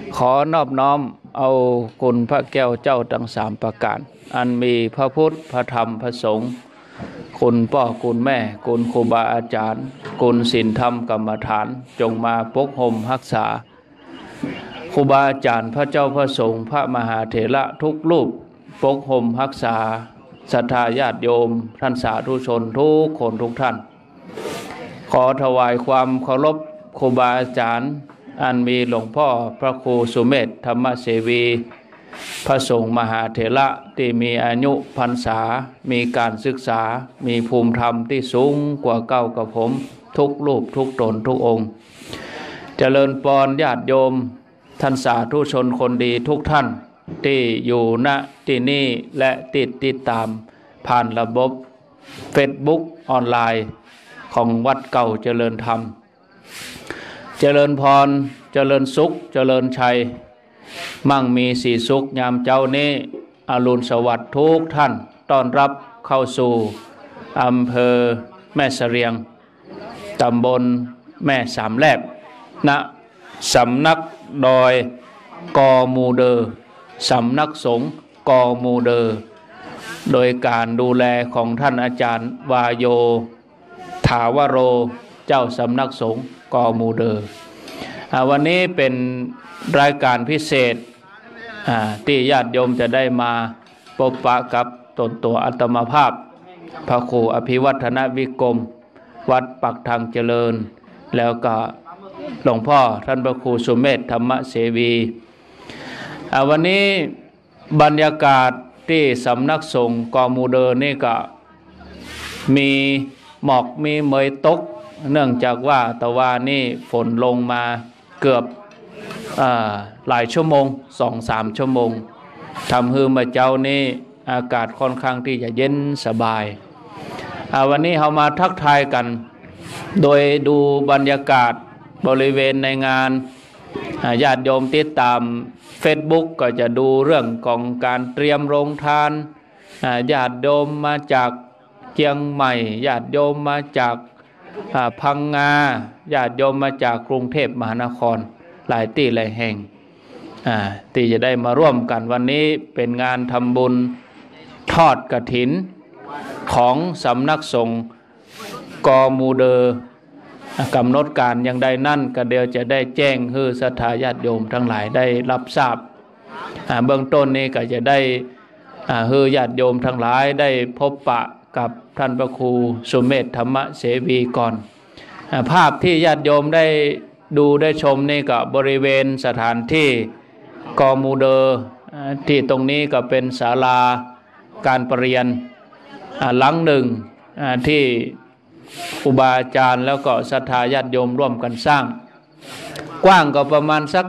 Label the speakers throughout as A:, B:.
A: ขอนอบน้อมเอาคุณพระแก้วเจ้าทั้งสามประการอันมีพระพุทธพระธรรมพระสงฆ์คุณพ่อคุณแม่คุณครูบาอาจารย์คุณศีลธรรมกรรมฐานจงมาปกห่มรักษาครูบาอาจารย์พระเจ้าพระสงฆ์พระมหาเถระทุกรูปปกห่มรักษาศรัทธาญาติโยมท่านสาธุชนทุกคนทุกท่านขอถวายความเคารพครูบาอาจารย์อันมีหลวงพ่อพระครูสุเมธธรรมเสวีพระสงฆ์มหาเถระที่มีอายุพรรษามีการศึกษามีภูมิธรรมที่สูงกว่าเก้ากับผมทุกรูปทุกตนทุกองค์เจริญปอนญาติโยมท่านสาธุชนคนดีทุกท่านที่อยู่ณที่นี่และติดตามผ่านระบบ Facebook ออนไลน์ของวัดเก่าเจริญธรรมเจริญพรเจริญสุขเจริญชัยมั่งมีสีสุขยามเจ้านี้อรุณสวัสดิ์ทุกท่านต้อนรับเข้าสู่อำเภอแม่เสรียงตำบลแม่สามแลบณสำนักดอยกอมูเดอสำนักสงฆ์กอมูเดอโดยการดูแลของท่านอาจารย์วาโยถาวโรเจ้าสำนักสงฆ์กอมูเดอวันนี้เป็นรายการพิเศษที่ญาติโยมจะได้มาพบปะกับตนตัวอัตมภาพพระครูอภิวัฒนวิกรมวัดปักทางเจริญแล้วก็หลวงพ่อท่านพระครูสุเมธธรรมเสวีวันนี้บรรยากาศที่สำนักสงฆ์กอมูเดอนี่ก็มีหมอกมีเมยตกเนื่องจากว่าตะวันนี่ฝนลงมาเกือบหลายชั่วโมง 2-3 ชั่วโมงทำให้มาเจ้านี้อากาศค่อนข้างที่จะเย็นสบายวันนี้เรามาทักทายกันโดยดูบรรยากาศบริเวณในงานญาติโยมติดตาม Facebook ก็จะดูเรื่องของการเตรียมโรงทานญาติโยมมาจากเชียงใหม่ญาติโยมมาจากพังงาญาติโยมมาจากกรุงเทพมหานครหลายที่หลายแห่งที่จะได้มาร่วมกันวันนี้เป็นงานทำบุญทอดกฐินของสำนักสงฆ์กอมูเดอกำหนดการอย่างใดนั่นก็เดี๋ยวจะได้แจ้งให้ศรัทธาญาติโยมทั้งหลายได้รับทราบเบื้องต้นนี้ก็จะได้ให้ญาติโยมทั้งหลายได้พบปะกับท่านพระครูสุเมธธรรมเสวีก่อนภาพที่ญาติโยมได้ดูได้ชมนี่ก็บริเวณสถานที่กอมูเดอที่ตรงนี้ก็เป็นศาลาการประเรียนหลังหนึ่งที่ครูบาอาจารย์แล้วก็ศรัทธาญาติโยมร่วมกันสร้างกว้างก็ประมาณสัก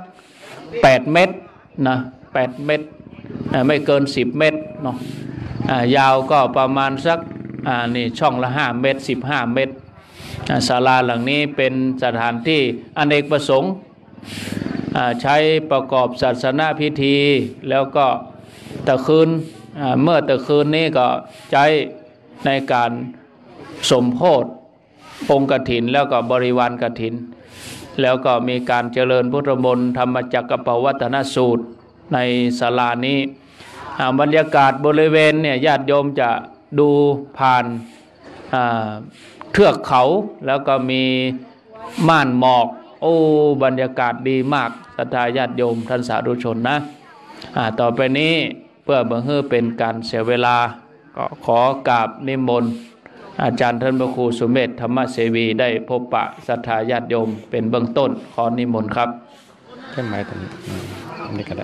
A: 8 เมตรนะ8 เมตรไม่เกิน10 เมตรเนาะยาวก็ประมาณสักนี่ช่องละ5 เมตร15 เมตรศาลาหลังนี้เป็นสถานที่อเนกประสงค์ใช้ประกอบศาสนพิธีแล้วก็ตะคืนเมื่อตะคืนนี้ก็ใช้ในการสมโภชองค์กฐินแล้วก็บริวารกฐินแล้วก็มีการเจริญพุทธมนต์ธรรมจักรปวัตตนสูตรในศาลานี้บรรยากาศบริเวณเนี่ยญาติโยมจะดูผ่านเทือกเขาแล้วก็มีม่านหมอกบรรยากาศดีมากศรัทธาญาติโยมท่านสาธุชนนะต่อไปนี้เพื่อบังเอิญเป็นการเสียเวลาก็ขอกราบนิมนต์อาจารย์ท่านพระครูสุเมธธรรมเสวีได้พบปะศรัทธาญาติโยมเป็นเบื้องต้นขอนิมนต์ครับ
B: ใช่ไหมตรงนี้ก็ได้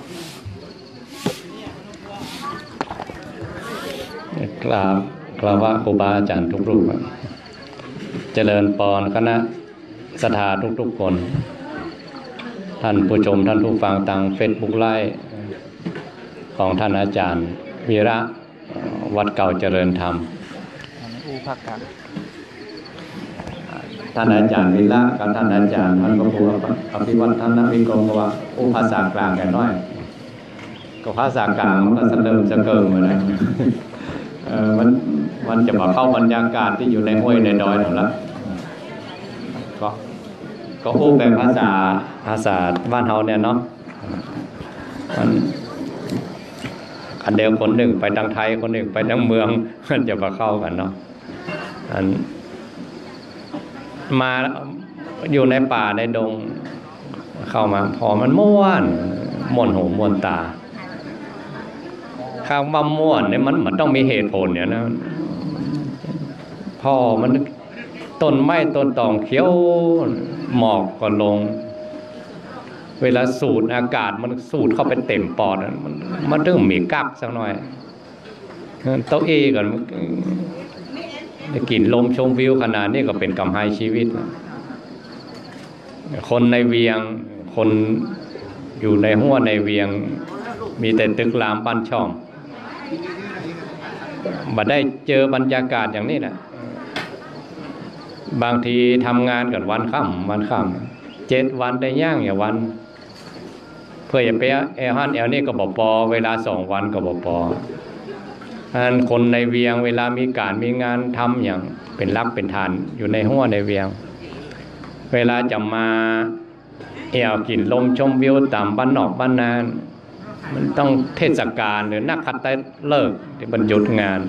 B: กราบว่าครูบาอาจารย์ทุกรูปเจริญปอนคณะศรัทธาทุกคนท่านผู้ชมท่านผู้ฟังทางเฟซบุ๊กไลฟ์ของท่านอาจารย์วีระวัดเก่าเจริญธรรมท่านอาจารย์วีระกับท่านอาจารย์ท่านพระครูอภิวัฒนวิกรมว่าภาษากลางกันน้อยก็ภาษากลางมันก็เริ่มจะเกินเหมือนกันมันจะมาเข้าบรรยากาศที่อยู่ในห้วยในดอยนั่นแหละก็พูดเป็นภาษาบ้านเฮาเนี่ยเนาะมันอันเดียวคนหนึ่งไปทางไทยคนหนึ่งไปทางเมืองมันจะมาเข้ากันเนาะอันมาอยู่ในป่าในดงเข้ามาพอมันม่วนหูม่วนตาข้าวมาม่วนเนี่ยมันต้องมีเหตุผลเนี่ยนะพอมันต้นไม้ต้นตองเขียวหมอกก็ลงเวลาสูดอากาศมันสูดเข้าไปเต็มปอดมันต้องมีกักสักหน่อยเต้าเอก่อนกินลมชมวิวขนาดนี้ก็เป็นกำไรชีวิตคนในเวียงคนอยู่ในหัวในเวียงมีแต่ตึกรามบ้านช่องบัดได้เจอบรรยากาศอย่างนี้นะบางทีทำงานกันวันค่ำ7 วันได้ย่างอย่างวันเพื่อจะไปแอลฮันแอลนี่ก็บอกปอเวลา2 วันก็บอกปออันคนในเวียงเวลามีการมีงานทำอย่างเป็นรักเป็นฐานอยู่ในหัวในเวียงเวลาจะมาแอลกินลมชมวิวตามบ้านนอกบ้านนานมันต้องเทศกาลหรือนักขัตฤกษ์ที่บรรยุงาน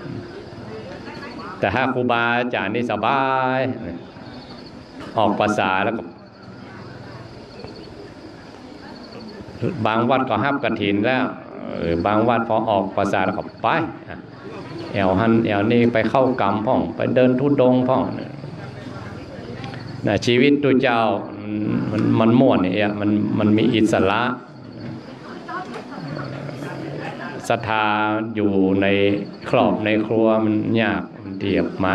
B: แต่ถ้าครูบาอาจารย์นี่สบายออกภาษาแล้วก็บางวัดก็ฮับกฐินแล้วบางวัดพอออกภาษาแล้วก็ไปแอวหันแอวนี่ไปเข้ากรรมพ่องไปเดินทุดงพ่องนะชีวิตตัวเจ้ามันม่วนเนี่ยมันมีอิสระศรัทธาอยู่ในครอบในครัวมันยากเทียบมา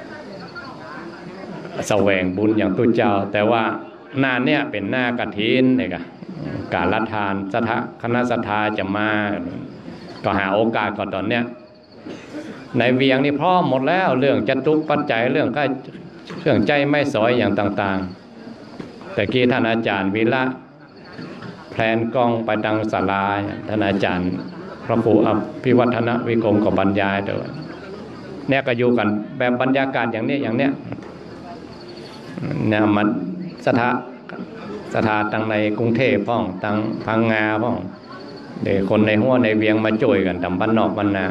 B: แสวงบุญอย่างตัวเจ้าแต่ว่าหน้าเนี่ยเป็นหน้ากฐินเนี่ยการละทานคณะศรัทธาจะมาก็หาโอกาสก่อนตอนเนี้ยในเวียงนี่พร้อมหมดแล้วเรื่องจตุปัจจัยเรื่องเครื่องใจไม่สอยอย่างต่างๆแต่กี้ท่านอาจารย์วิระแพลนกล้องไปดังศาลาท่านอาจารย์พระครูอภิวัฒนวิกรมกับบรรยายด้วยเนี่ยก็อยู่กันแบบบรรยากาศอย่างนี้เนี่ยมันสถานตั้งในกรุงเทพพ่องตั้งพังงาพ่องเดี๋ยวคนในหัวในเวียงมาจ่วยกันตำบ้านนอกบ้านนา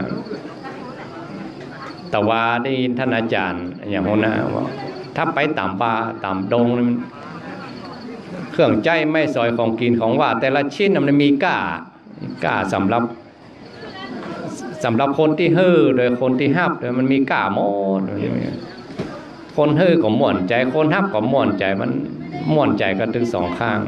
B: แต่ว่าได้ยินท่านอาจารย์อย่างหัวหน้าว่าถ้าไปต่ำป่าต่ำดงเครื่องใจไม่สอยของกินของว่าแต่ละชิ้นมันมีก้าสำหรับคนที่ฮือโดยคนที่ฮับโดยมันมีก้าหมดคนฮือก็ม่วนใจคนฮับก็ม่วนใจมันม่วนใจกันถึง2 ข้าง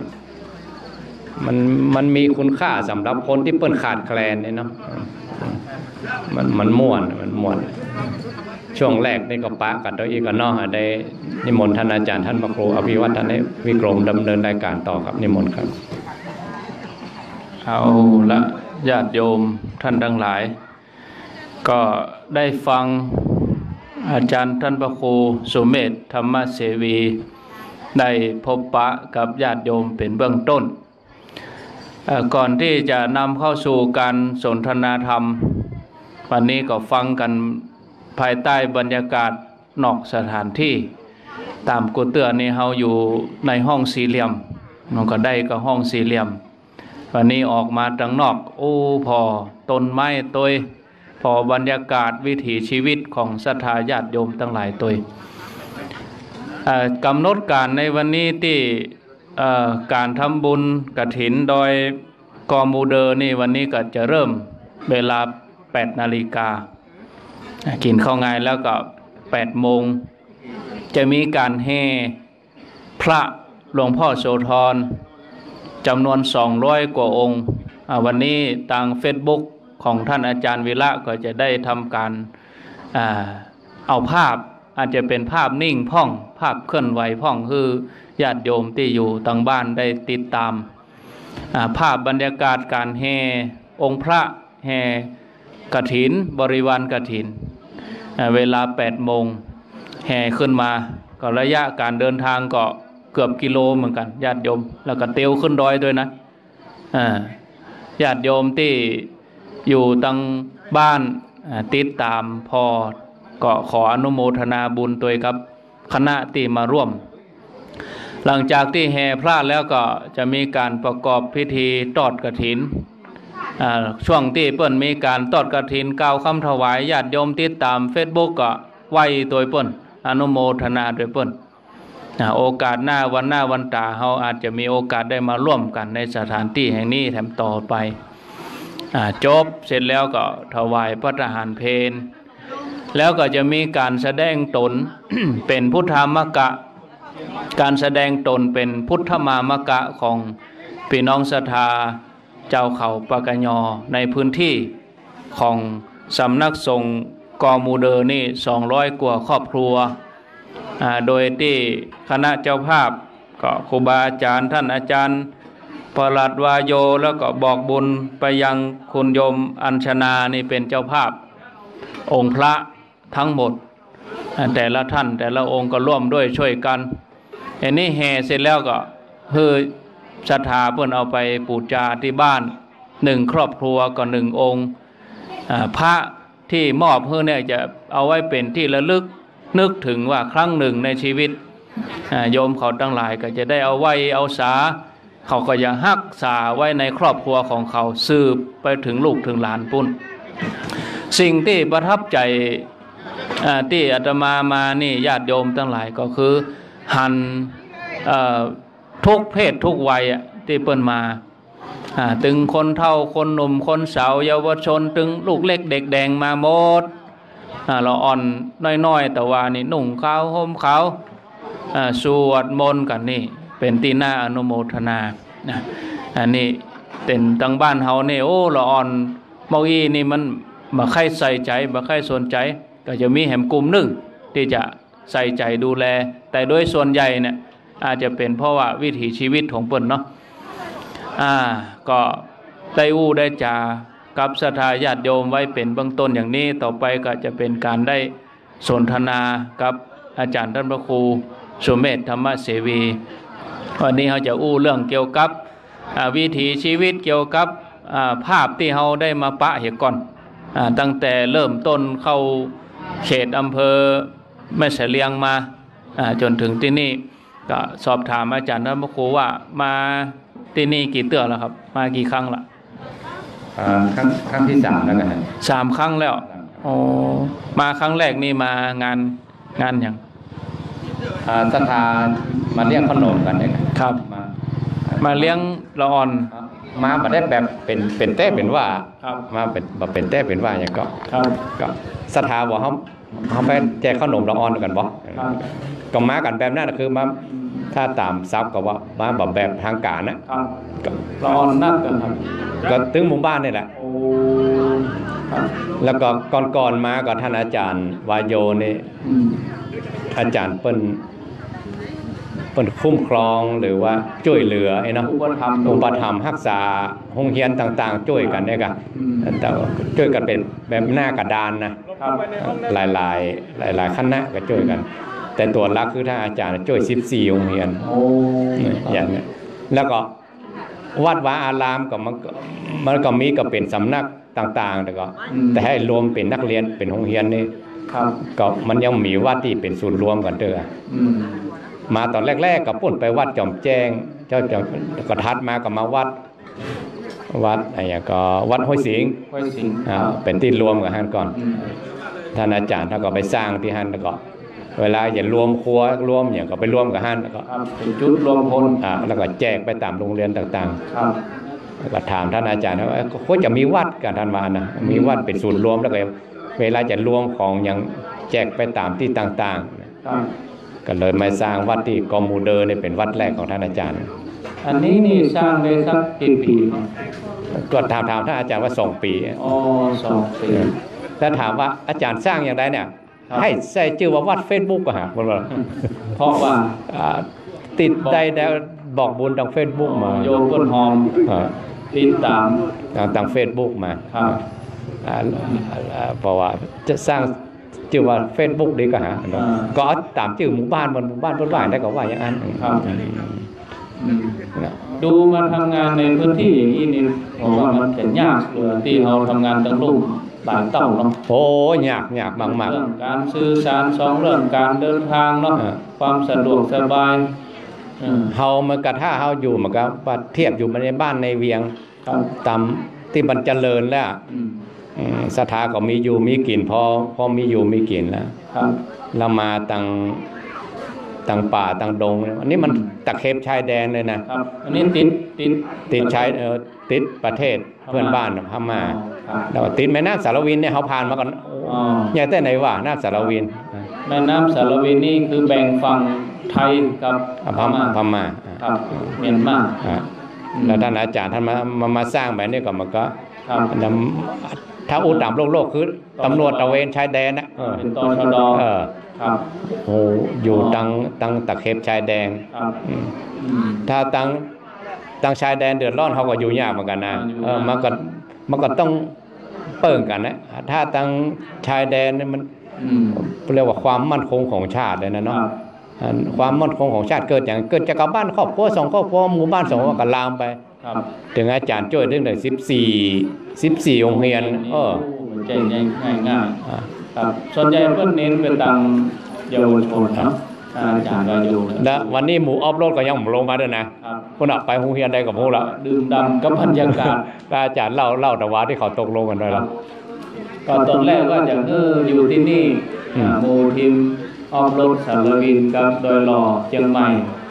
B: มันมีคุณค่าสำหรับคนที่เปิ้นขาดแคลนเนี่ยเนาะมันม่วนช่วงแรกนี่ก็ปะกันตัวอีกก็นอกได้นิมนต์ท่านอาจารย์ท่านพระครูอภิวัฒนวิกรมดำเนินรายการต่อครับนิมนต์ครับ
A: เอาละญาติโยมท่านทั้งหลายก็ได้ฟังอาจารย์ท่านพระครูสุเมธธรรมเสวีได้พบปะกับญาติโยมเป็นเบื้องต้นก่อนที่จะนำเข้าสู่การสนทนาธรรมวันนี้ก็ฟังกันภายใต้บรรยากาศนอกสถานที่ตามกุฏินี่เฮาอยู่ในห้องสี่เหลี่ยมน้องก็ได้ก็ห้องสี่เหลี่ยมวันนี้ออกมาทางนอกโอ้พอต้นไม้ตัวพอบรรยากาศวิถีชีวิตของศรัทธาญาติโยมทั้งหลายตัวกำหนดการในวันนี้ที่การทำบุญกฐินโดยกอมูเดอร์นี่วันนี้ก็จะเริ่มเวลา 8 นาฬิกากินข้าวงายแล้วก็ 8 โมงจะมีการแห่พระหลวงพ่อโสธรจำนวน200 กว่าองค์วันนี้ทาง Facebook ของท่านอาจารย์วิระก็จะได้ทำการเอาภาพอาจจะเป็นภาพนิ่งพ่องภาพเคลื่อนไหวพ่องคือญาติโยมที่อยู่ทางบ้านได้ติดตามภาพบรรยากาศการแห่องค์พระแห่กฐินบริวารกฐินเวลา 8 โมงแห่ขึ้นมาก็ระยะการเดินทางก็เกือบกิโลเหมือนกันญาติโยมแล้วก็เตียวขึ้นดอยด้วยนะญาติโยมที่อยู่ตั้งบ้านติดตามพอก็ขออนุโมทนาบุญตัวครับคณะที่มาร่วมหลังจากที่แห่พระแล้วก็จะมีการประกอบพิธีทอดกฐินช่วงที่เปิ้นมีการทอดกฐินกล่าวคำถวายญาติโยมติดตาม Facebook ก็ไว้โดยเปิ้นอนุโมทนาโดยเปิ้นโอกาสหน้าวันตาเฮาอาจจะมีโอกาสได้มาร่วมกันในสถานที่แห่งนี้แถมต่อไปจบเสร็จแล้วก็ถวายพระทหารเพลแล้วก็จะมีการแสดงตน เป็นพุทธามกะการแสดงตนเป็นพุทธมามกะของพี่น้องศรัทธาเจ้าเขาปากญอในพื้นที่ของสำนักสงฆ์กอมูเดอร์นี่200 กว่าครอบครัวโดยที่คณะเจ้าภาพก็ครูบาอาจารย์ท่านอาจารย์ประหลัดวาโยแล้วก็บอกบุญไปยังคุณโยมอัญชนานี่เป็นเจ้าภาพองค์พระทั้งหมดแต่ละท่านแต่ละองค์ก็ร่วมด้วยช่วยกันอันนี้แห่เสร็จแล้วก็ศรัทธาเพิ่นเอาไปปูชาที่บ้าน1 ครอบครัวก็1 องค์พระที่มอบเนี่ยจะเอาไว้เป็นที่ระลึกนึกถึงว่าครั้งหนึ่งในชีวิตโยมเขาทั้งหลายก็จะได้เอาไว้เอาสาเขาก็จะรักษาไว้ในครอบครัวของเขาสืบไปถึงลูกถึงหลานปุ่นสิ่งที่ประทับใจที่อาตมานี่ญาติโยมทั้งหลายก็คือหันทุกเพศทุกวัยที่เปิ้นมาถึงคนเฒ่าคนหนุ่มคนสาวเยาวชนถึงลูกเล็กเด็กแดงมาหมดเราอ่อนน้อยๆแต่ว่านี่นุ่งขาวห่มขาวสวดมนต์กันนี่เป็นที่น่าอนุโมทนาอันนี้เป็นทางบ้านเฮานี่โอ้ละอ่อนเมาอีนี่มันบ่ใครใส่ใจบ่ใครสนใจก็จะมีแหมกลุ่มหนึ่งที่จะใส่ใจดูแลแต่โดยส่วนใหญ่เนี่ยอาจจะเป็นเพราะว่าวิถีชีวิตของเปิ้นเนาะก็ได้ได้จากับศรัทธาญาติโยมไว้เป็นเบื้องต้นอย่างนี้ต่อไปก็จะเป็นการได้สนทนากับอาจารย์ท่านพระครูสุเมธธรรมเสวีวันนี้เขาจะเรื่องเกี่ยวกับวิถีชีวิตเกี่ยวกับภาพที่เขาได้มาปะเหตุก่อนตั้งแต่เริ่มต้นเข้าเขตอำเภอแม่เสลียงมาจนถึงที่นี่ก็สอบถามอาจารย์ท่านพระครูว่ามาที่นี่กี่เตื้อแล้วครับมากี่ครั้งละ
B: ครั้งที่3แล้วกัน
A: 3 ครั้งแล้วมาครั้งแรกนี่มางานอย่าง
B: ศรัทธามาเลี้ยงขนมกันเนี่ย
A: ครับมาเลี้ยงละอ่อน
B: มาได้แบบเป็นเต้เป็นว่ามาเป็นเต้เป็นว่าอย่างก็ศรัทธาบอกเขาไปแจกขนมละอ่อนกันบ่ก็มากันแบบนั้นคือมาถ้าตามซับก็ว่ามาแบบทางการนะ
A: ละอ่อนนักกันครับ
B: ก็ถึงหมู่บ้านนี่แหละแล้วก็ก่อนมาก็ท่านอาจารย์วายโยนี่อาจารย์เปิ้นคุ้มครองหรือว่าช่วยเหลือไอ้เนาะอุปถัมภ์รักษาโรงเรียนต่างๆช่วยกันเนี่ยกันแต่ช่วยกันเป็นแบบหน้ากระดานนะหลายคณะก็ช่วยกันแต่ตัวหลักคือท่านอาจารย์ช่วย14โรงเรียนอย่างนี้แล้วก็วัดวาอารามก็มันก็มีก็เป็นสำนักต่างๆแต่ให้รวมเป็นนักเรียนเป็นโรงเรียนนี่ก็มันยังมีวัดที่เป็นศูนย์รวมกันเด้อมาตอนแรกๆก็ปุ่นไปวัดจอมแจ้งเจ้าก็ทัดมาก็มาวัดอะไรก็วัดห้วยสิงเป็นที่รวมกับฮั่นก่อนท่านอาจารย์ท่านก็ไปสร้างที่ฮั่นแล้วก็เวลาอย่ารวมครัวรวมอย่างก็ไปรวมกับฮั่นแล้วก็
A: เป็นจุดรวมพล
B: แล้วก็แจกไปตามโรงเรียนต่างๆก็ถามท่านอาจารย์ว่าควรจะมีวัดกันท่านว่านะมีวัดเป็นศูนย์รวมแล้วก็เวลาจะรวมของอย่างแจกไปตามที่ต่างๆก็เลยมาสร้างวัดที่กอมูเดอร์นี่เป็นวัดแรกของท่านอาจารย์
A: อันนี้นี่สร้างได้สักกี่ปี
B: ก็ถามท่านอาจารย์ว่า2 ปี
A: 2 ปี
B: ถ้าถามว่าอาจารย์สร้างอย่างไรเนี่ยให้ใส่ชื่อว่าวัด Facebook ก็หา
A: เพราะว่า
B: ติดได้แล้วบอกบุญทาง Facebook มา
A: โยมเปิ้นหอมติดตาม
B: ทาง Facebook มาเพราะว่าจะสร้างชื่อว่า Facebook ดีก็หาก็ตามชื่อหมู่บ้านเพิ่นว่าได้ก็ว่าอย่างนั้น
A: ดูมาทำงานในพื้นที่อย่างนี้นี่ผมว่ามันจะยากเลยที่เราทำงานตั้งลูกหลายเต้าเนาะ
B: โอ้ยากมาก
A: ๆเรื่องการสื่อสาร2เรื่องการเดินทางเนาะความสะดวกสบาย
B: เฮามันกระท่าเฮาอยู่มันก็ว่าเทียบอยู่ในบ้านในเวียงตามที่มันเจริญแล้วสถาก็มีอยู่มีกินพอมีอยู่มีกินแล้วเรามาต่างป่าต่างดงอันนี้มันตะเข็บชายแดนเลยนะ
A: อันนี้ติด
B: ชายติดประเทศเพื่อนบ้านพม่าแล้วติดแม่น้ำสารวินเนี่ยเขาผ่านมาก่อนใหญ่แต่ไหนวะน้ำสารวิน
A: แม่น้ำสารวินนี่คือแบ่งฝั่งไทยกับ
B: พม่า
A: ครับเมียนมา
B: แล้วท่านอาจารย์ท่านมาสร้างแบบนี้ก็มันก็ถ้าอุดมโลกคือตำรวจตระเวนชายแดนนะ
A: เป็นตชดครับ
B: โอ้อยู่ตั้งตะเข็บชายแดนถ้าตั้งชายแดนเดือดร้อนเขาก็อยู่ยากเหมือนกันนะมันก็ต้องเปิ่งกันนะถ้าตั้งชายแดนนี่มันเรียกว่าความมั่นคงของชาติเลยนะเนาะความมั่นคงของชาติเกิดจากกับบ้านครอบครัว2ครอบครัวหมู่บ้าน2ก็ลามไปถึงอาจารย์ช่วยเรื่องเลย14โรงเรียน
A: ใจง่ายครับส่วนใหญ่เพิ่นเน้นไปตามเยาวชนครับอาจารย์ก็อยู่
B: แล้ววันนี้หมู่ออฟโรดก็ยังลงมาด้วยนะคนออกไปโรงเรียนใดกับพวกเรา
A: ดื่มด่ำกับบรรยากาศ
B: อาจารย์เล่าแต่ว่าที่เขาตกลงกันด้วยแล้ว
A: ก็ตอนแรกว่าจะอยู่ที่นี่หมู่ทีมออฟโรดสารวินกับโดยรอเชียงใหม่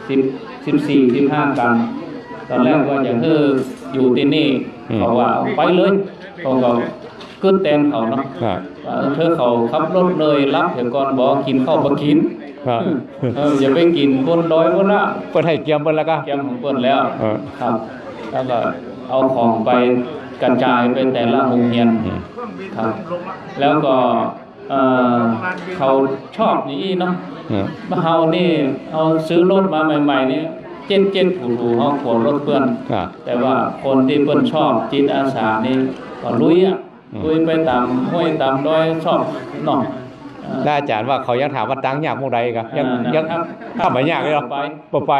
A: 14-15กันตอนแรกว่าจะอยู่ที่นี่เพราะว่าไปเลยเขาก็กึดแตงเขาเนาะเขาขับรถเลยรับเดี๋ยวก่อนบอกกินข้าวบ่กินอย่าไปกินบนดอยบนละ
B: เปิดให้เกียมเปิดแล้วก็
A: เกียมของเปิดแล้วครับแล้วก็เอาของไปกระจายไปแต่ละโรงเรียนครับแล้วก็เขาชอบนี่เนาะเฮานี่เอาซื้อรถมาใหม่ๆนี่เจ็ดถูๆเฮาขนรถเพื่อนแต่ว่าคนที่เพิ่นชอบจิตอาสานี่ก็ลุยไปตามห้วยตามดอยชอบเนาะ
B: แล้วอาจารย์ว่าเขายังถามว่าตังยากมู่ใดก็ยังทำไม่ยากเลยหรอไป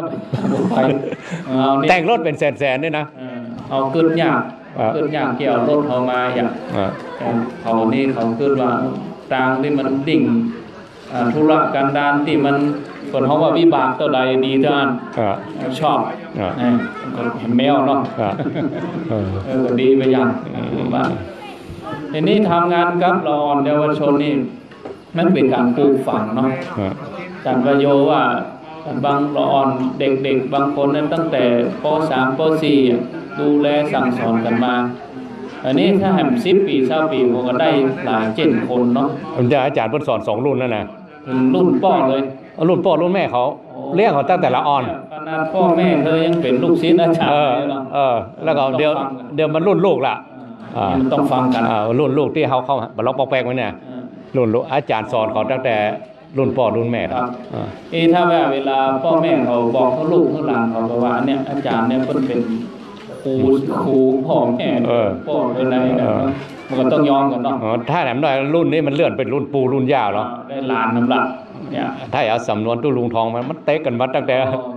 B: แต่งรถเป็นแสนๆด้วยนะ
A: เอาขึ้นยากเกี่ยวรถเขามาอย่างเขานี่เขาขึ้นว่าตังที่มันดิ่งธุรกันดารที่มันคนเขาว่าวิบากเท่าใดดีเท่านั้นชอบเห็นแมวเนาะก็ดีไปอย่างว่าทีนี้ทำงานกับเราอ่อนเยาวชนนี่มันเป็นการปลูกฝังเนาะการประโยชน์ว่าบางเราอ่อนเด็กๆบางคนนั้นตั้งแต่ป.3 ป.4 ดูแลสั่งสอนกันมาอันนี้ถ้าแหม10 ปี20 ปีผมก็ได้หลาย7 คนเนาะ
B: ผมจะอาจารย์เพิ่นสอน2รุ่นนั่นนะ
A: รุ่นพ่อเลย
B: รุ่นพ่อรุ่นแม่เขาเลี้ยงเขาตั้งแต่ละอ่อน
A: ขนาดพ่อแม่เธอยังเป็นลูกศิษย์อาจารย์
B: แล้วก็เดี๋ยวมันรุ่นลูกล่ะ
A: ต้องฟังกัน
B: รุ่นลูกที่เขาเข้ามาล็อกปอกแปกไว้เนี่ยรุ่นลูกอาจารย์สอนเขาตั้งแต่รุ่นพ่อรุ่นแม่ครับ
A: ถ้าเวลาพ่อแม่เขาบอกเขาลูกเขาหลานเขาบอกว่าเนี่ยอาจารย์เนี่ยเป็นครูพ่อแม่พ่ออะไรมันก็ต้องยอมกันเนาะ
B: ถ้าแหนมหน่อยรุ่นนี้มันเลื่อนเป็นรุ่นปู่รุ่นย่าหรอ
A: ได้หลานน้ำละเนี่ย
B: ถ้าเอาสำนวนตู้ลุงทองมันเตะกันมาตั้งแต่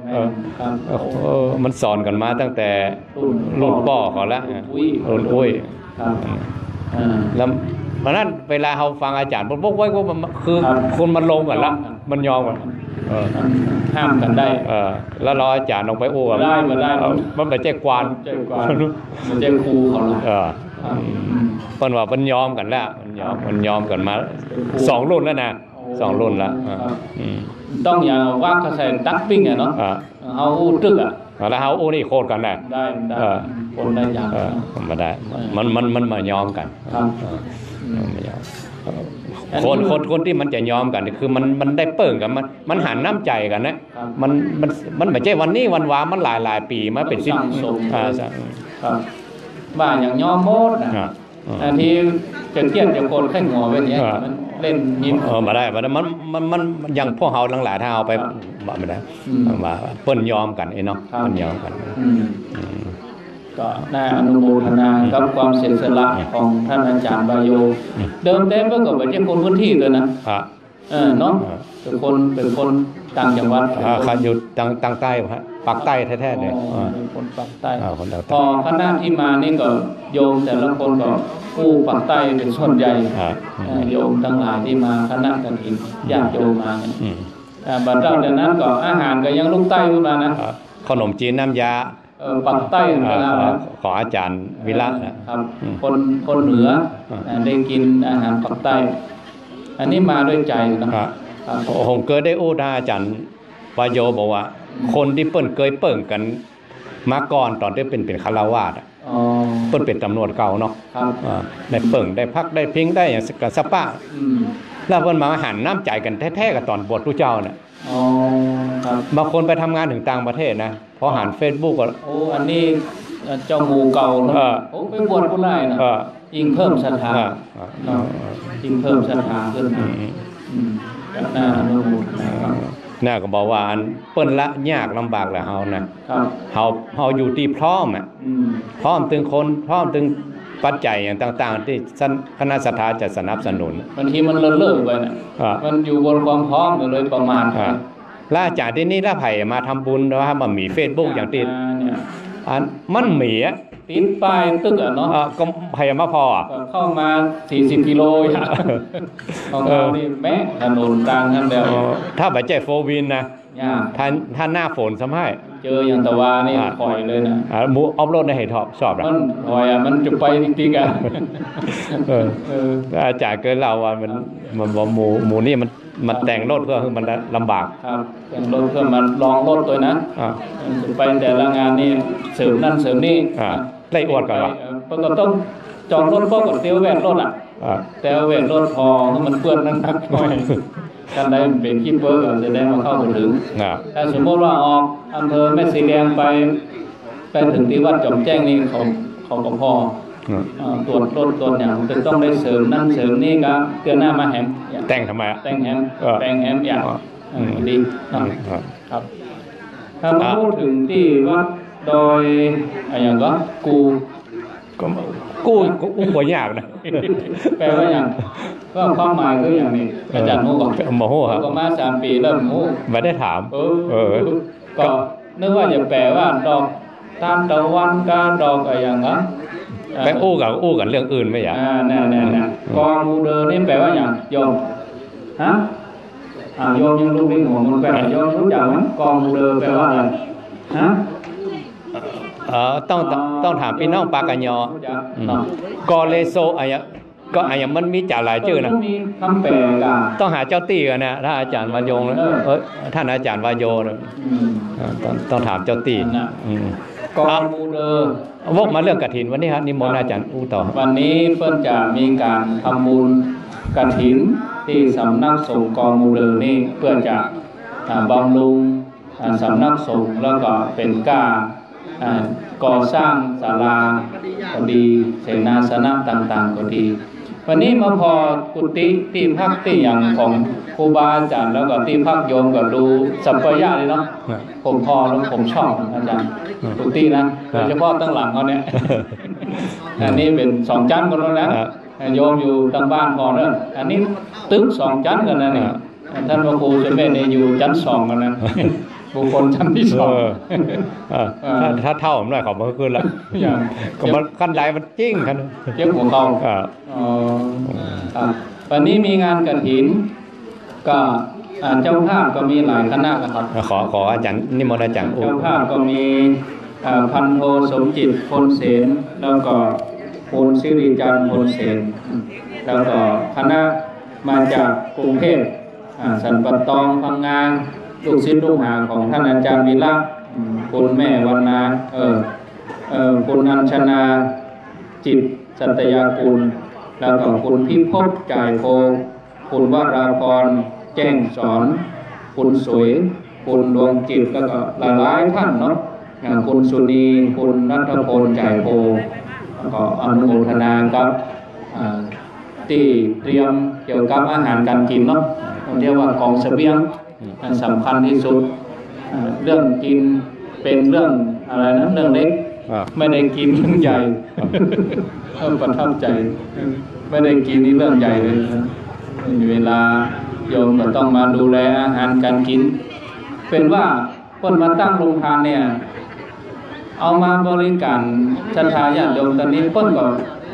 B: มันสอนกันมาตั้งแต่รุ่นพ่อเขาแล้วรุ่นอุ้ยแล้วเพราะนั้นเวลาเราฟังอาจารย์พวกไว้ว่าคือคนมันลงกันละมันยอมกัน
A: ห้ามกันได้
B: แล้วเราอาจารย์ลงไปโอ้
A: ได้มาได้
B: มันไปแจ้งกวาน
A: มันแจ้งครูเขา
B: เปิ้นว่ามันยอมกันแล้วมันยอมกันมา2 รุ่นแล้วนะ2 รุ่นแล้ว
A: ต้องอย่างว่าเขาใส่ดักปิ้งอ่ะเนาะเอาตึกอ่ะ
B: แล้วเอาโอ้นี่โคตรกันได้
A: คนได้อย่าง
B: มาได้มันมายอมกันคนที่มันจะยอมกันคือมันได้เปิ่งกันมันหันน้ำใจกันนะมันไม่ใช่วันนี้วันวามันหลายปีมาเป็น
A: 10บ้านอย่างยอมโมดนะที่จะเกลียดจะโกรธแค่หัวไว้เนี่ยมันเล่นยิ้ม
B: มาได้มันอย่างพวกเฮาหลายๆถ้าเอาไปไม่ได้ว่าเปิ้นยอมกันเนาะมันยอมกัน
A: ก็น่าอนุโมทนากับความเสียสละของท่านอาจารย์บาโยเดิมแต่เมื่อก่อนเป็นคนพื้นที่เลยนะเนาะเป็นคนต่างจังหวัด
B: เขาอยู่ต่างใต้ฮะปากใต้แท้ๆเลย
A: เป็นคนปากใต้พอคณะที่มานี่ก็โยมแต่ละคนก็ผู้ปากใต้เป็นส่วนใหญ่โยมทั้งหลายที่มาคณะกันอีกญาติโยมมาบัดเจ้าจากนั้นก็อาหารก็ยังลูกใต้ขึ้นมานะ
B: ขนมจีนน้ำยา
A: ปักใต้
B: ของอาจารย์วิระ
A: ครับคนเหนือได้กินอาหารปักใต้อันนี้มาด้วยใจนะครับ
B: ผมเคยได้อู้ท่าอาจารย์วายโยบอกว่าคนที่เปิ้นเคยเปิ่งกันมาก่อนตอนที่เป็นคารวาสเปิ้นเป็นตำรวจเก่าเนาะได้เปิ่งได้พักได้พิงได้อย่างกับสปะแล้วเปิ้นมาหันน้ำใจกันแท้ๆกับตอนบวชผู้เจ้าเนี่ยบางคนไปทำงานถึงต่างประเทศนะพอหัน Facebook ก็
A: โอ้อันนี้เจ้าหมู่เก่าโอ้ไปบวชผู้ไล่นะยิ่งเพิ่มศรัทธายิ่งเพิ่มศรัทธาขึ้น
B: น่าก็บอกว่าเปิ้นละยากลำบากแหละเฮานะเฮาอยู่ที่พร้อมพร้อมถึงคนพร้อมถึงปัจจัยอย่างต่างๆที่คณะศรัทธาจะสนับสนุน
A: บางทีมันเลิกไปนะมันอยู่บนความพร้อมเลยประมาณ
B: ล่าจากที่นี่ล่าไผ่มาทำบุญว่ามันมี Facebook อย่างที่มันมี
A: ติดป้ายตึกเนาะ
B: ก็ไผ่มาพอ
A: เข้ามา40กิโลของเรานี่แม้ถนนต่างกันแล้ว
B: ถ้าไปใจโฟวินนะถ้าหน้าฝนสมัย
A: เจออย่างตะวานี่ปล่อยเลยนะ
B: หมูออฟโรดในเหตุชอบ
A: มันปล่อยมันจะไปจริงๆ
B: อาจารย์เกิดเราว่ามันหมูนี่มันแต่งรถเพื่อให้มันลำบาก
A: ครับแต่งรถเพื่อมันลองรถตัวนะไปแต่ละงานนี่เสริมนั่นเสริมนี่
B: ไล่อวดกันวะ
A: ก็ต้องจองรถก็กับเตี้ยวแหวนรถแต่แหวนรถพอมันเปื้อนนั่งนักหน่อยกันได้เป็นคิปเปอร์จะได้มาเข้าถึงถ้าสมมติว่าออกอำเภอแม่สีแดงไปถึงที่วัดจอมแจ้งนี่เขาก็พอตรวจรถตรวจอย่างจะต้องได้เสริมนั่นเสริมนี่ก็เตือนหน้ามาแหม
B: แต่งทำไม
A: แต่งแหมอย่างดีครับถ้ามาพูดถึงที่วัดโดยอย่างก็
B: กู้หัวยากนะ
A: แปลว่าอย่างก็ความหมายคืออย่างนี้อาจารย์โม่ก่อน
B: โมโหครับ
A: ก็มา3 ปีเริ่มโม่
B: ไม่ได้ถาม
A: ก็นึกว่าจะแปลว่าดอกตามตะวันกาดอกอะไรอย่างนั้น
B: ไปอู้กันเรื่องอื่นไม่อย่าง
A: แน่กองมูเดอร์นี่แปลว่าอย่างโยมฮะโยมยังรู้เรื่องของมันแปลโยมรู้จักไหมกองมูเดอร์แปลว่าอะไรฮะ
B: ต้องถามพี่น้องปากกันยอกอเลโซอะไรมันมีจ่าหลายชื่อนะ
A: คำแปล
B: ต้องหาเจ้าตี้กันนะถ้าอาจารย์วายโยท่านอาจารย์วายโยต้องถามเจ้าตี้
A: กองมูเดอร์
B: วกมาเรื่องกฐินวันนี้ฮะนิมนต์อาจารย์อู้ต่อ
A: วันนี้เพิ่นจะมีการทำบุญกฐินที่สำนักสงฆ์กองมูเดอร์นี่เพื่อจะบำรุงสำนักสงฆ์แล้วก็เป็นการก่อสร้างศาลาก็ดีเสนาสนะต่างๆก็ดีวันนี้มาพอกุฏิที่พักที่อย่างของครูบาอาจารย์แล้วก็ที่พักโยมก็ดูสัปปายะเลยเนาะผมพอแล้วผมชอบอาจารย์กุฏินะโดยเฉพาะตั้งหลังเขาเนี่ยอันนี้เป็น2 ชั้นกันแล้วนะโยมอยู่ตั้งบ้านพอแล้วอันนี้ตึก2 ชั้นกันนะเนี่ยท่านพระครูจะไม่ได้อยู่ชั้น2กันนะบุคคลชั้นที่2
B: ถ้าเท่าผมหน่อยขอบมาขึ้นแล้วก็มันขั้นใดมันจริงกัน
A: เจ้าของเขาวันนี้มีงานกฐินก็เจ้าภาพก็มีหลายคณะครับ
B: ขออาจารย์นิมนต์อาจารย์
A: เจ้าภาพก็มีพันโทสมจิตพลเสนแล้วก็พลศิริจันทร์พลเสนแล้วก็คณะมาจากกรุงเทพสันปัตตองพังงาลูกศิษย์ลูกหาของท่านอาจารย์วิระคุณแม่วรรณาคุณอัญชนาจิตสัตยาคุณแล้วก็คุณพิภพจ่ายโพคุณวราพรแจ้งสอนคุณสวยคุณดวงจิตแล้วก็หลายท่านเนาะคุณสุนีคุณนัทพลจ่ายโพแล้วก็อนุโมทนากับที่เตรียมเกี่ยวกับอาหารการกินเนาะเรียกว่ากองเสบียงสำคัญที่สุดเรื่องกินเป็นเรื่องอะไรนะเรื่องเล็กไม่ได้กินเรื่องใหญ่ประทับใจไม่ได้กินนี่เรื่องใหญ่เลยเวลาโยมก็ต้องมาดูแลอาหารการกินเป็นว่าคนมาตั้งโรงทานเนี่ยเอามาบริการศรัทธาญาติโยมตอนนี้เพิ่นก็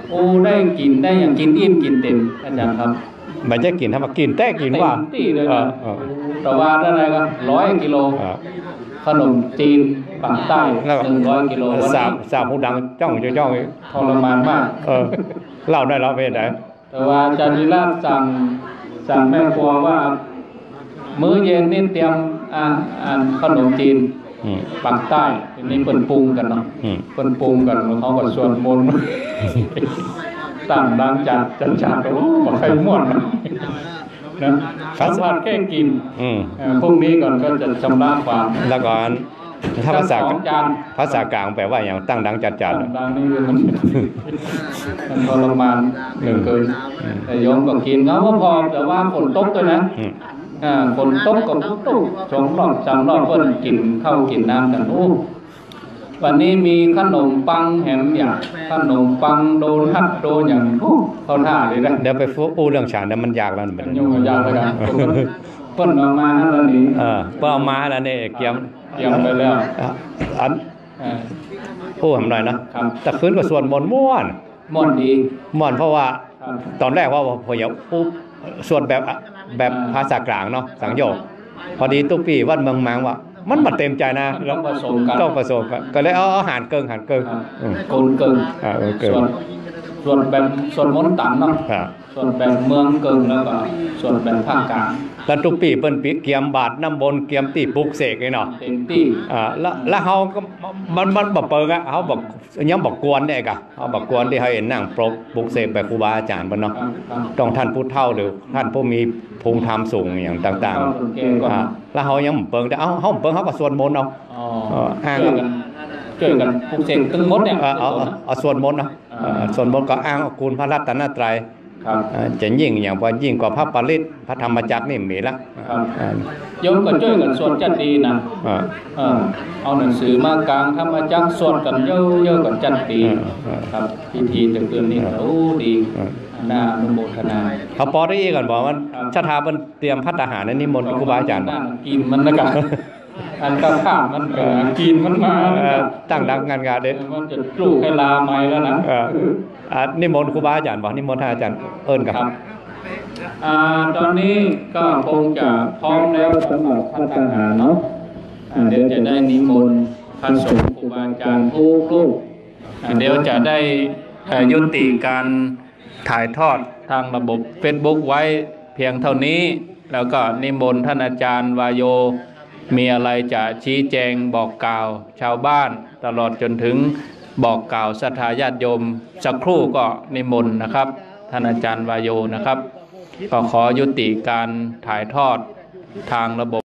A: โอ้ได้กินได้อย่างกินอิ่มกินเต็มอาจารย์ครับ
B: ไม่ใช่กินทำมากินแต่กินว่า
A: เต็มที่เลยนะแต่ว่าอะไรก็100 กิโลขนมจีนปากใต้100 กิโล
B: สามผู้ดังจ้อง
A: ทรมานมาก
B: เล่าได้เราไปไหน
A: แต่ว่าอาจารย์วิราชสั่งแม่ครัวว่ามื้อเย็นนี่เตรียมขนมจีนปากใต้ทีนี้เปิ้นปรุงกันเนาะเปิ้นปรุงกันเขาก็สวดมนต์ตั้งดังจัดโอ้บ่ใครม่วนนะสัมผัสแค่กินพรุ่งนี้ก่อนก็จะชำระความ
B: แล้วก่อนถ้าภาษากลางแปลว่าอย่างตั้งดังจัด
A: ดังนี่มันทรมานเหลือเกินแต่โยมก็กินเขาก็พอแต่ว่าฝนตกด้วยนะฝนตกก็ตุ๊ก2 รอบ 3 รอบเพิ่นกินข้าวกินน้ำกันโอ้วันนี้มีขนมปังแหมอย่างขนมปังโดนัทโดอย่างเขาท่าเลยนะ
B: เดี๋ยวไปพูดเรื่องฉันแล้วมันยากแล้วมัน
A: ยุ่งยากเลยกันเพิ่นเอามาแล้วนี่
B: เพิ่นเอามาแล้วนี่เกี่ยม
A: ไปแล้ว
B: อันพูดทำหน่อยนะแต่คืนก็ส่วนม่วน
A: ดี
B: ม่วนเพราะว่าตอนแรกว่าพออย่าปุ๊บส่วนแบบภาษากลางเนาะสังโยกพอดีตุ๊ปีวัดเมืองมังว่ามันมาเต็มใจนะ
A: ต้องผสมกัน
B: ก็เลยเอาอาหารเกิง
A: โกนเกิงส่วนแบบส่วนมนตันเนาะส่วนแบบเมืองเกิงแล้วก็ส่วนแบบภาคกลาง
B: แล้วทุกปีเปิ้นเกียมบาทน้ำบนเกียมตีปลุกเสกนี่เนาะ
A: เต็มที่
B: แล้วเฮาก็มันบ่เปิงอ่ะเฮาบอกยังบอกกวนได้กะเฮาบอกกวนที่เฮาเห็นนั่งปลุกเสกแบบครูบาอาจารย์เพิ่นเนาะต้องท่านผู้เฒ่าหรือท่านผู้มีภูมิธรรมสูงอย่างต่างๆแล้วเฮายังบ่เปิงแต่เฮาบ่เปิงเฮาก็สวดมนต์เอา
A: อ้างช่วยกันปลุกเสกตึงมดเนี่ย
B: เอาสวดมนต์เนาะสวดมนต์ก็อ้างคุณพระรัตนตรัยจะยิ่งอย่างว่ายิ่งกว่าพระปริตพระธรรมจักรนี่มีละ
A: โยมก็ช่วยกันสวดจันดีนะเอาหนังสือมากลางธรรมจักรสวดกันเยอะๆกันจันดีครับพิธีแต่เดือนนี้โอ้ดีน่าอนุโมทนา
B: เขาปอได้อีกก่อนบอกว่าชาติเป็นเตรียมพัฒนาหารในนิมนต์ครูบาอาจารย์
A: กินมันนะกันอันข้ามมันกินมันมา
B: ตั้งดังงานเด็ด
A: มันจะปลูกให้ลาไม้แล้วนะ
B: นิมนต์ครูบาอาจารย์บอกนิมนต์ท่านอาจารย์เอิญกับ
A: ตอนนี้ก็คงจะพร้อมแล้วสำหรับพัฒนาเนาะเดี๋ยวจะได้นิมนต์พระสงฆ์ครูบาอาจารย์ทุกรูปเดี๋ยวจะได้ยุติการถ่ายทอดทางระบบ Facebook ไว้เพียงเท่านี้แล้วก็นิมนต์ท่านอาจารย์วายโยมีอะไรจะชี้แจงบอกกล่าวชาวบ้านตลอดจนถึงบอกกล่าวศรัทธาญาติโยมสักครู่ก็นิมนต์นะครับท่านอาจารย์วายโยนะครับก็ขอยุติการถ่ายทอดทางระบบ